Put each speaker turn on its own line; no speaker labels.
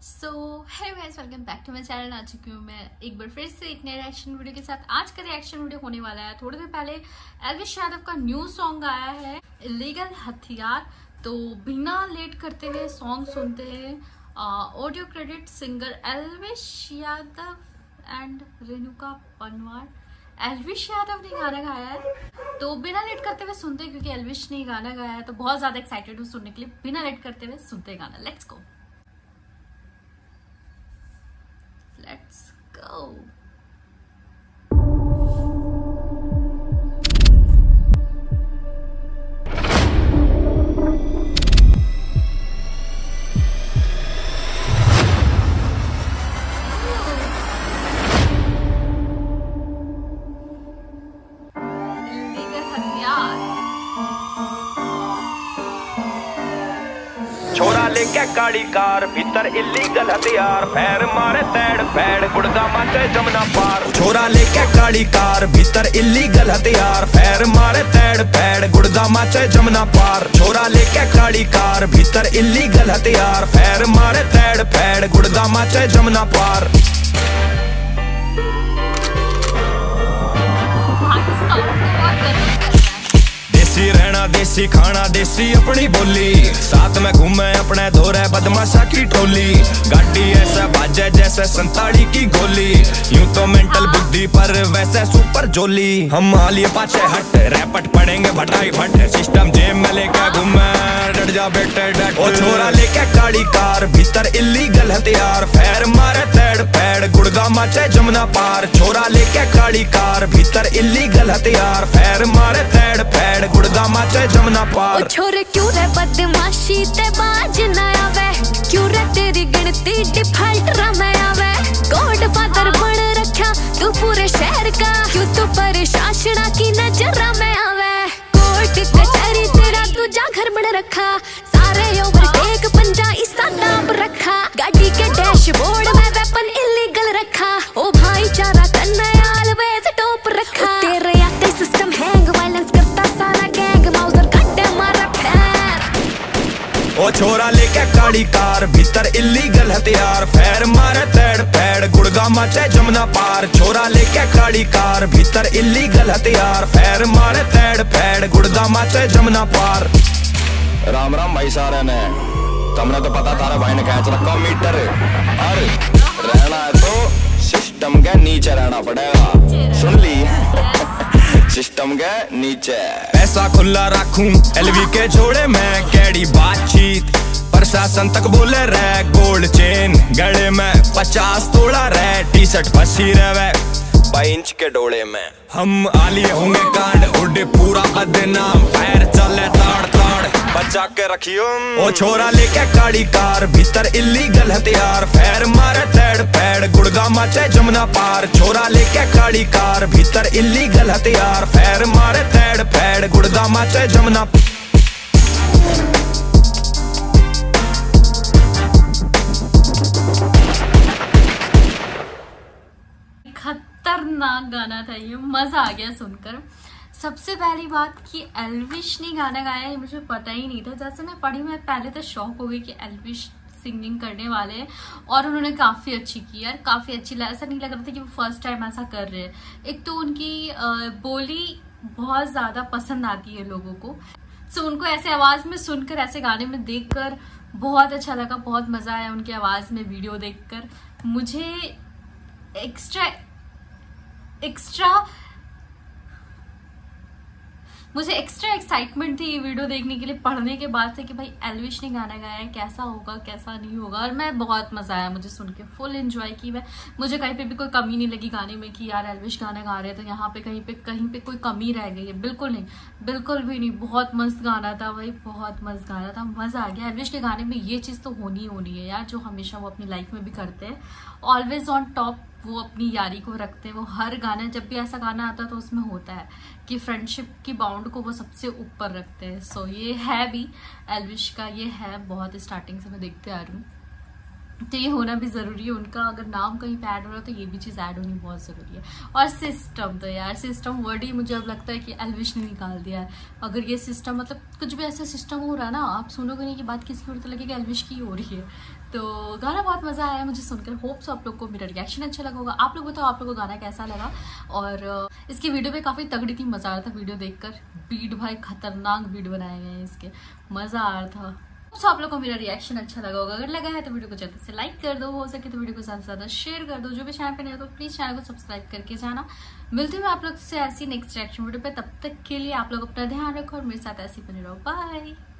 So hello guys, welcome back to my channel. आ चुकी हूँ मैं एक बार फिर से एक नए रिएक्शन वीडियो के साथ। आज का रिएक्शन वीडियो होने वाला है, थोड़ी देर पहले एल्विश यादव का न्यू सॉन्ग आया है इलीगल हथियार। तो बिना लेट करते हुए सॉन्ग सुनते हैं। Audio credit singer Elvish Yadav and Renuka Panwar. Elvish Yadav ने गाना गाया है, तो बिना लेट करते हुए सुनते हैं, क्योंकि एल्विश ने गाना गाया है तो बहुत ज्यादा एक्साइटेड हूँ सुनने के लिए। बिना लेट करते हुए सुनते हैं गाना। Let's go. Let's go.
छोरा लेके काड़ी कार भीतर इलीगल हथियार पैर मारे तैड़ पैड़ गुड़गा माचे जमुना पार। छोरा लेके काड़ी कार भीतर इलीगल हथियार पैर मारे तैड़ पैड़ गुड़गा माचे जमुना पार। छोरा लेके काड़ी कार भीतर इलीगल हथियार पैर मारे तैड़ पैड़ गुड़गा माचे जमुना पार। देसी रहना देसी खाना देसी अपनी बोली, साथ में घूमे अपने धोरे बदमाशा की टोली। गाड़ी ऐसा बाजे जैसे 47 की गोली, यूं तो मेंटल बुद्धि पर वैसे सुपर जोली। हम हालिए पाछे हट रैपट पड़ेंगे भटाई भट, सिस्टम जेब में लेके घूमे डट जा बेटे डट। ओ छोरा लेके काड़ी कार भीतर इलीगल हथियार पैर मारे तैड़ पैड़ गुड़गा माचे जमुना पार। छोरा लेके काड़ी कार भीतर इलीगल हथियार पैर मारे तैड़ पैड़ गुड़गा माचे जमुना पार।
ओ छोरे क्यों रे बदमाशी ते बाज ना आवे, क्यों रे तेरी गिनती डिफॉल्ट में आवे। गॉड फादर बन रखा तू पूरे शहर का, क्यों तू प्रशासना की नजर में आवे। कोर्ट कचहरी तेरा तुझा घर बन रखा, सारे ओवरटेक पंजा इसका नाम रखा। गाड़ी के डैशबोर्ड में वेपन इलीगल रखा, ओ भाईचारा करना ऑलवेज टॉप रखा। तेरे आते सिस्टम हैंग वायलेंस करता सारा गैंग, माउजर कट्टे मारा फैर।
ओ छोरा लेके काड़ी कार भीतर इलीगल हथियार पैर मारे तैड़ पैड़ गुड़गा माचे जमुना पार। छोरा लेके काड़ी कार भीतर इलीगल हथियार पैर मारे तैड़ पैड़ गुड़गा माचे जमुना पार। राम राम भाई सारे ने, तुमने तो पता थारा भाई ने कैच रखा मीटर, और रहना है तो सिस्टम के नीचे रहना पड़ेगा, सुन ली सिस्टम के नीचे। पैसा खुला रखूं एलवी के जोड़े में, कैडी बातचीत प्रशासन तक बोले रहे। गोल्ड चेन गले में 50 तोड़ा रहे, टी शर्ट फंसी रहे 2 इंच के डोले में। हम आलिए होंगे कांड उड़े पूरा बदनाम, पैर चले ताड़ ताड़ बचा के रखियो। ओ छोरा लेके काड़ी कार भीतर इलीगल हथियार पैर मारे तैड़ पैड़ गुड़गा माचे जमुना पार। छोरा लेके काड़ी कार भीतर इलीगल हथियार पैर मारे तैड़ पैड़ गुड़गा माचे जमुना।
खतरनाक गाना था ये, मजा आ गया सुनकर। सबसे पहली बात कि एल्विश ने गाना गाया है, मुझे पता ही नहीं था। जैसे मैं पढ़ी, मैं पहले तो शॉक हो गई कि एल्विश सिंगिंग करने वाले हैं, और उन्होंने काफी अच्छी की यार, काफी अच्छी। ऐसा नहीं लग रहा था कि वो फर्स्ट टाइम ऐसा कर रहे हैं। एक तो उनकी बोली बहुत ज्यादा पसंद आती है लोगों को, सो उनको ऐसे आवाज में सुनकर, ऐसे गाने में देखकर बहुत अच्छा लगा, बहुत मजा आया उनकी आवाज में। वीडियो देखकर मुझे मुझे एक्स्ट्रा एक्साइटमेंट थी ये वीडियो देखने के लिए, पढ़ने के बाद से, कि भाई एल्विश ने गाना गाया है, कैसा होगा कैसा नहीं होगा। और मैं बहुत मजा आया मुझे सुन के, फुल एंजॉय की मैं। मुझे कहीं पे भी कोई कमी नहीं लगी गाने में कि यार एल्विश गाना गा रहे हैं तो यहाँ पे कहीं पे कोई कमी रह गई है। बिल्कुल नहीं, बिल्कुल भी नहीं। बहुत मस्त गाना था भाई, बहुत मस्त गाना था, मजा आ गया। एल्विश के गाने में ये चीज तो होनी है यार, जो हमेशा वो अपनी लाइफ में भी करते हैं। ऑलवेज ऑन टॉप वो अपनी यारी को रखते हैं। वो हर गाना, जब भी ऐसा गाना आता है तो उसमें होता है कि फ्रेंडशिप की बाउंड को वो सबसे ऊपर रखते हैं। सो ये है भी एल्विश का, ये है बहुत स्टार्टिंग से मैं देखते आ रही हूँ। तो ये होना भी ज़रूरी है उनका, अगर नाम कहीं पे ऐड हो रहा है तो ये भी चीज़ ऐड होनी बहुत ज़रूरी है। और सिस्टम तो यार सिस्टम वर्ड ही मुझे अब लगता है कि एल्विश ने निकाल दिया है। अगर ये सिस्टम मतलब कुछ भी ऐसा सिस्टम हो रहा है ना, आप सुनोगे नहीं कि बात किसकी हो रही तो लगेगा एल्विश की हो रही है। तो गाना बहुत मज़ा आया मुझे सुनकर, होप्स आप लोग को मेरा रिएक्शन अच्छा लगा होगा। आप लोग बताओ आप लोग को गाना कैसा लगा। और इसकी वीडियो पे काफ़ी तगड़ी थी, मज़ा आ रहा था वीडियो देखकर। बीट भाई खतरनाक बीट बनाए गए हैं इसके, मज़ा आ रहा था। तो आप लोग को मेरा रिएक्शन अच्छा लगा होगा, अगर लगा है तो वीडियो को जल्दी से लाइक कर दो, हो सके तो वीडियो को ज़्यादा से ज़्यादा शेयर कर दो। जो भी चैनल पे नहीं हो तो प्लीज़ चैनल को सब्सक्राइब करके जाना। मिलती हूँ आप लोग से ऐसी नेक्स्ट रिएक्शन वीडियो पे, तब तक के लिए आप लोग अपना ध्यान रखो और मेरे साथ ऐसे बने रहो। बाय।